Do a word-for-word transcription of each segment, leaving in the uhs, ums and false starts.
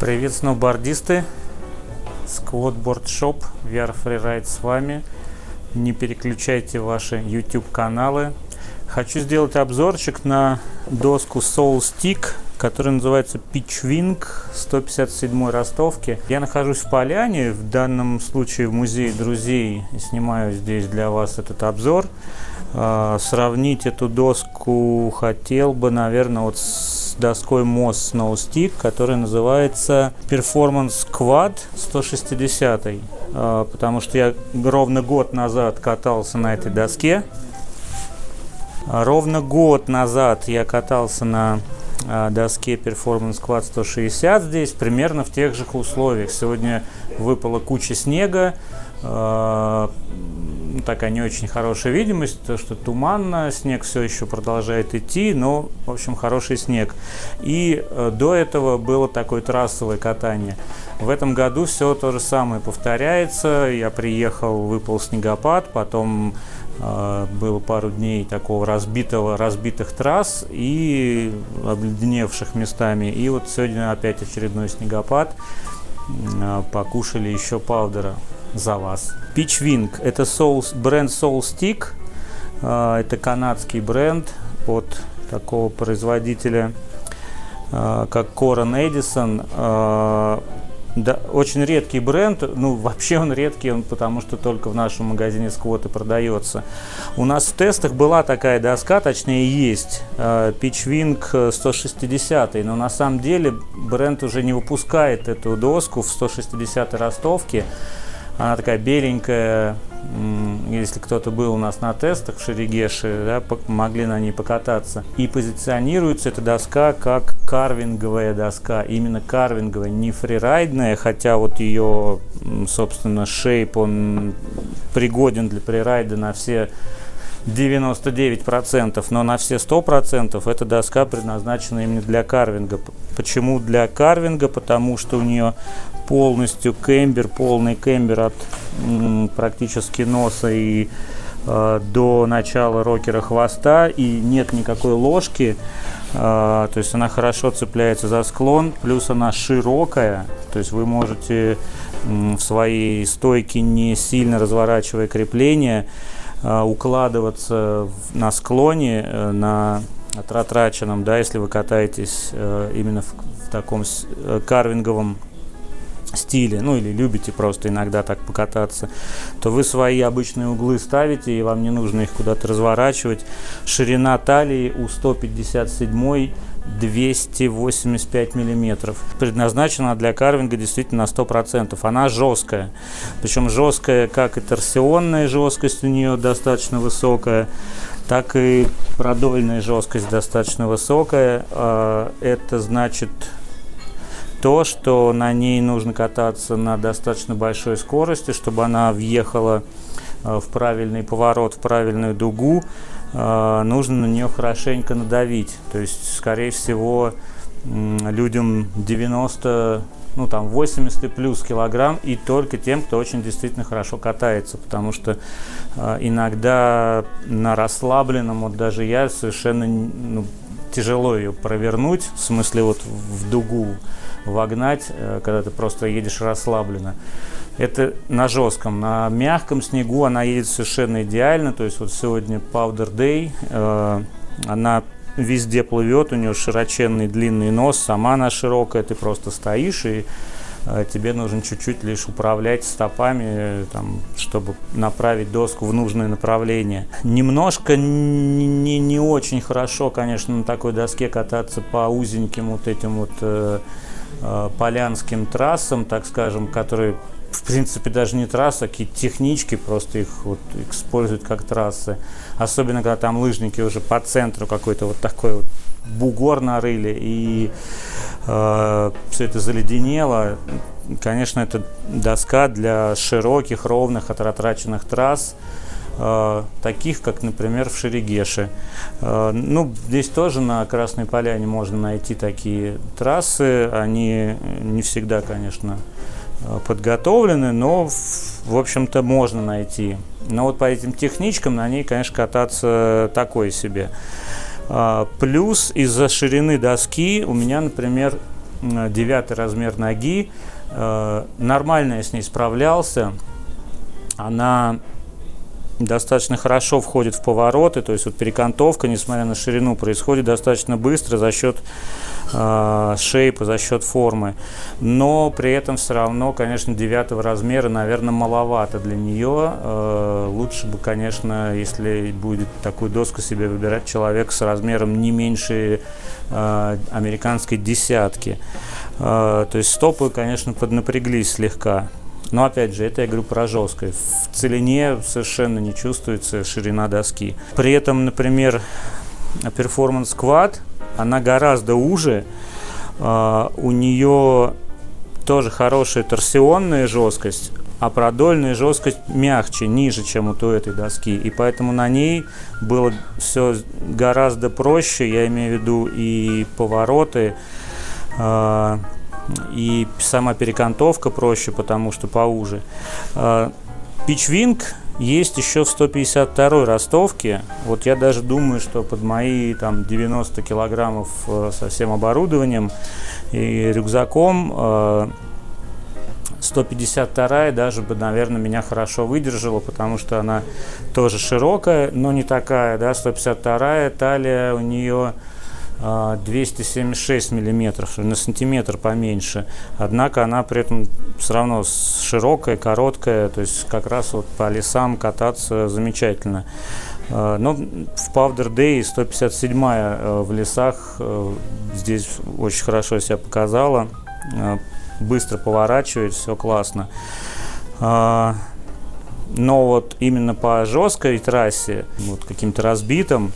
Привет, сноубордисты! Squatboard Shop, ви ар Freeride с вами. Не переключайте ваши YouTube каналы. Хочу сделать обзорчик на доску Soul Stick, которая называется Pitchwing сто пятьдесят седьмой ростовки. Я нахожусь в Поляне, в данном случае в музее друзей, и снимаю здесь для вас этот обзор. Сравнить эту доску хотел бы, наверное, вот с доской Moss Snow Stick, которая называется Performance Quad сто шестьдесят, потому что я ровно год назад катался на этой доске. Ровно год назад я катался на доске Performance Quad сто шестьдесят здесь, примерно в тех же условиях. Сегодня выпала куча снега, такая не очень хорошая видимость, то что туманно, снег все еще продолжает идти, но, в общем, хороший снег. И э, до этого было такое трассовое катание. В этом году все то же самое повторяется. Я приехал, выпал снегопад, потом э, было пару дней такого разбитого, разбитых трасс и обледеневших местами. И вот сегодня опять очередной снегопад. Э, покушали еще паудера за вас. Pitchwing — это Soul, бренд Soul Stick, uh, это канадский бренд от такого производителя, uh, как Корен Эдисон. Uh, да, очень редкий бренд, ну вообще он редкий, он, потому что только в нашем магазине Squat и продается. У нас в тестах была такая доска, точнее есть, uh, Pitchwing сто шестьдесят, но на самом деле бренд уже не выпускает эту доску в сто шестидесятой ростовке. Она такая беленькая, если кто-то был у нас на тестах в Шерегеше, да, могли на ней покататься. И позиционируется эта доска как карвинговая доска, именно карвинговая, не фрирайдная, хотя вот ее, собственно, шейп, он пригоден для фрирайда на все девяносто девять процентов, но на все сто процентов эта доска предназначена именно для карвинга. Почему для карвинга? Потому что у нее полностью кембер, полный кембер от м, практически носа и э, до начала рокера хвоста, и нет никакой ложки, э, то есть она хорошо цепляется за склон, плюс она широкая, то есть вы можете м, в своей стойке, не сильно разворачивая крепление, э, укладываться в, на склоне, э, на отратраченном, да, если вы катаетесь э, именно в, в таком э, карвинговом стиле, ну или любите просто иногда так покататься, то вы свои обычные углы ставите, и вам не нужно их куда-то разворачивать. Ширина талии у сто пятьдесят седьмой двести восемьдесят пять миллиметров. Предназначена для карвинга действительно на сто процентов. Она жесткая. Причем жесткая, как и торсионная жесткость у нее достаточно высокая, так и продольная жесткость достаточно высокая. Это значит то, что на ней нужно кататься на достаточно большой скорости, чтобы она въехала в правильный поворот, в правильную дугу. Нужно на нее хорошенько надавить. То есть, скорее всего, людям девяносто, ну там восемьдесят плюс килограмм, и только тем, кто очень действительно хорошо катается, потому что иногда на расслабленном, вот даже я, совершенно ну, тяжело ее провернуть, в смысле вот в дугу вогнать, когда ты просто едешь расслабленно. Это на жестком. На мягком снегу она едет совершенно идеально. То есть вот сегодня Powder Day, э, она везде плывет, у нее широченный длинный нос, сама она широкая, ты просто стоишь, и э, тебе нужно чуть-чуть лишь управлять стопами, там, чтобы направить доску в нужное направление. Немножко не, не, не очень хорошо, конечно, на такой доске кататься по узеньким вот этим вот э, полянским трассам, так скажем, которые в принципе даже не трассы, а какие-то технички, просто их вот используют как трассы. Особенно когда там лыжники уже по центру какой-то вот такой вот бугор нарыли, и э, все это заледенело. Конечно, это доска для широких, ровных, отратраченных трасс, э, таких, как, например, в Шерегеше. Э, ну, здесь тоже на Красной Поляне можно найти такие трассы. Они не всегда, конечно, подготовлены, но, в общем-то, можно найти. Но вот по этим техничкам на ней, конечно, кататься такое себе. Плюс из-за ширины доски у меня, например, девятый размер ноги. Нормально я с ней справлялся. Она достаточно хорошо входит в повороты, то есть вот перекантовка, несмотря на ширину, происходит достаточно быстро за счет э, шейпа, за счет формы. Но при этом все равно, конечно, девятого размера, наверное, маловато для нее. Э, лучше бы, конечно, если будет такую доску себе выбирать человек с размером не меньше э, американской десятки. Э, то есть стопы, конечно, поднапряглись слегка. Но опять же, это я говорю про жесткое. В целине совершенно не чувствуется ширина доски. При этом, например, Performance Quad, она гораздо уже. Uh, у нее тоже хорошая торсионная жесткость, а продольная жесткость мягче, ниже, чем вот у этой доски. И поэтому на ней было все гораздо проще. Я имею в виду и повороты, uh, и сама перекантовка проще, потому что поуже. Pitchwing есть еще в сто пятьдесят второй ростовке. Вот я даже думаю, что под мои там девяносто килограммов со всем оборудованием и рюкзаком сто пятьдесят вторая даже бы, наверное, меня хорошо выдержала, потому что она тоже широкая, но не такая, да, сто пятьдесят вторая, талия у нее двести семьдесят шесть миллиметров, на сантиметр поменьше, однако она при этом все равно широкая, короткая, то есть как раз вот по лесам кататься замечательно. Но в Powder Day сто пятьдесят седьмая в лесах здесь очень хорошо себя показала, быстро поворачивает, все классно. Но вот именно по жесткой трассе, вот каким-то разбитым,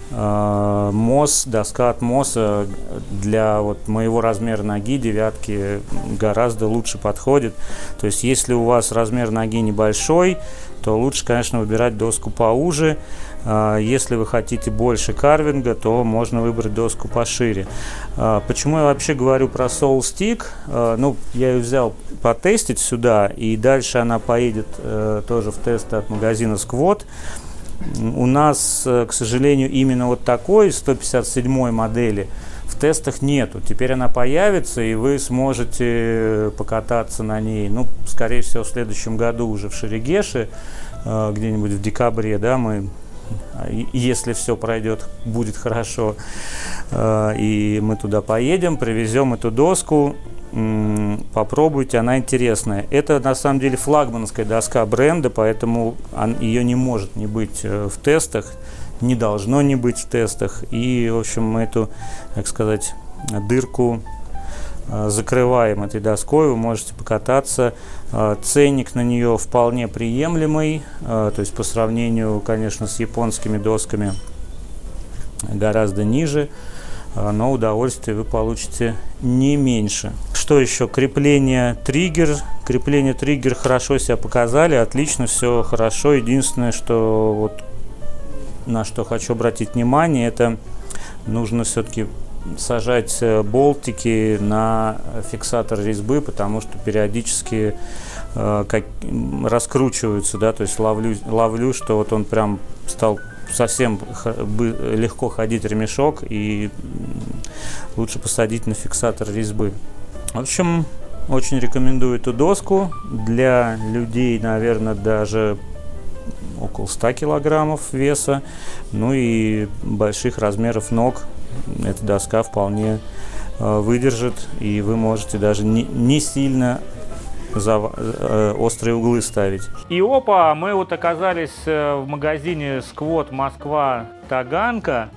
Мосс, доска от Мосса для вот моего размера ноги, девятки, гораздо лучше подходит. То есть если у вас размер ноги небольшой, то лучше, конечно, выбирать доску поуже. Если вы хотите больше карвинга, то можно выбрать доску пошире. Почему я вообще говорю про Soul Stick? Ну, я ее взял потестить сюда, и дальше она поедет тоже в тесты от магазина Squat. У нас, к сожалению, именно вот такой сто пятьдесят седьмой модели в тестах нету. Теперь она появится, и вы сможете покататься на ней, ну, скорее всего, в следующем году уже в Шерегеше, где-нибудь в декабре, да, мы, если все пройдет, будет хорошо, и мы туда поедем, привезем эту доску. Попробуйте, она интересная. Это на самом деле флагманская доска бренда, поэтому ее не может не быть в тестах, не должно не быть в тестах. И, в общем, мы эту, так сказать, дырку закрываем этой доской, вы можете покататься. Ценник на нее вполне приемлемый, то есть по сравнению, конечно, с японскими досками гораздо ниже, но удовольствие вы получите не меньше. Что еще? Крепление триггер. Крепление триггер хорошо себя показали, отлично, все хорошо. Единственное, что вот на что хочу обратить внимание, это нужно все-таки сажать болтики на фиксатор резьбы, потому что периодически э, как, раскручиваются, да, то есть ловлю, ловлю, что вот он прям стал совсем легко ходить ремешок, и лучше посадить на фиксатор резьбы. В общем, очень рекомендую эту доску для людей, наверное, даже около ста килограммов веса, ну и больших размеров ног. Эта доска вполне э, выдержит, и вы можете даже не, не сильно за э, острые углы ставить. И опа, мы вот оказались э, в магазине Squat Москва Таганка.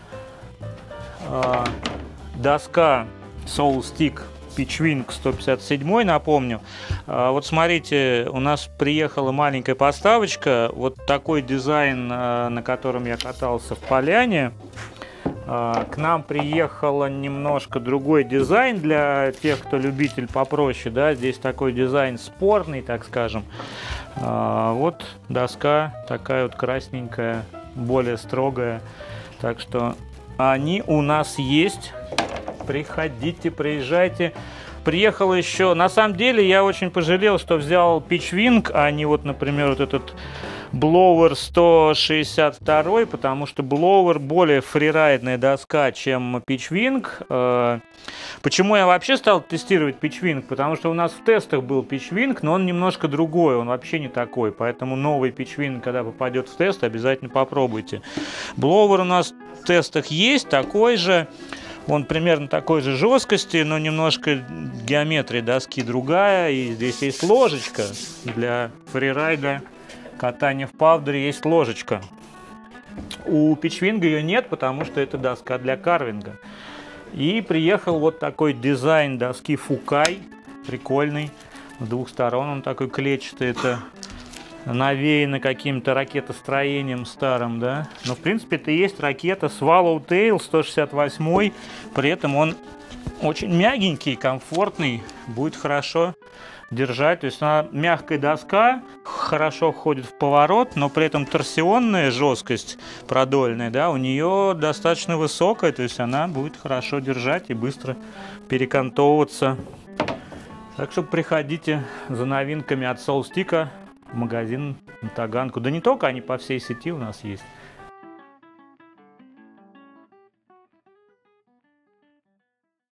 Э, доска Soul Stick Pitchwing сто пятьдесят семь, напомню. Э, вот смотрите, у нас приехала маленькая поставочка. Вот такой дизайн, э, на котором я катался в Поляне. К нам приехал немножко другой дизайн для тех, кто любитель попроще, да, здесь такой дизайн спорный, так скажем. Вот доска такая вот красненькая, более строгая, так что они у нас есть. Приходите, приезжайте. Приехал еще, на самом деле я очень пожалел, что взял Pitchwing, а не вот, например, вот этот Blower сто шестьдесят два, потому что Blower более фрирайдная доска, чем Pitchwing. Почему я вообще стал тестировать Pitchwing? Потому что у нас в тестах был Pitchwing, но он немножко другой, он вообще не такой. Поэтому новый Pitchwing, когда попадет в тест, обязательно попробуйте. Blower у нас в тестах есть, такой же. Он примерно такой же жесткости, но немножко геометрия доски другая. И здесь есть ложечка для фрирайда. Катание в павдере есть ложечка. У Pitchwing ее нет, потому что это доска для карвинга. И приехал вот такой дизайн доски Fukai. Прикольный. С двух сторон он такой клетчатый. Это навеяно каким-то ракетостроением старым, да. Но в принципе это и есть ракета Swallowtail сто шестьдесят восемь. При этом он очень мягенький, комфортный. Будет хорошо держать. То есть она мягкая доска, хорошо входит в поворот, но при этом торсионная жесткость продольная, да, у нее достаточно высокая, то есть она будет хорошо держать и быстро перекантовываться. Так что приходите за новинками от SoulStick в магазин на Таганку. Да не только, они по всей сети у нас есть.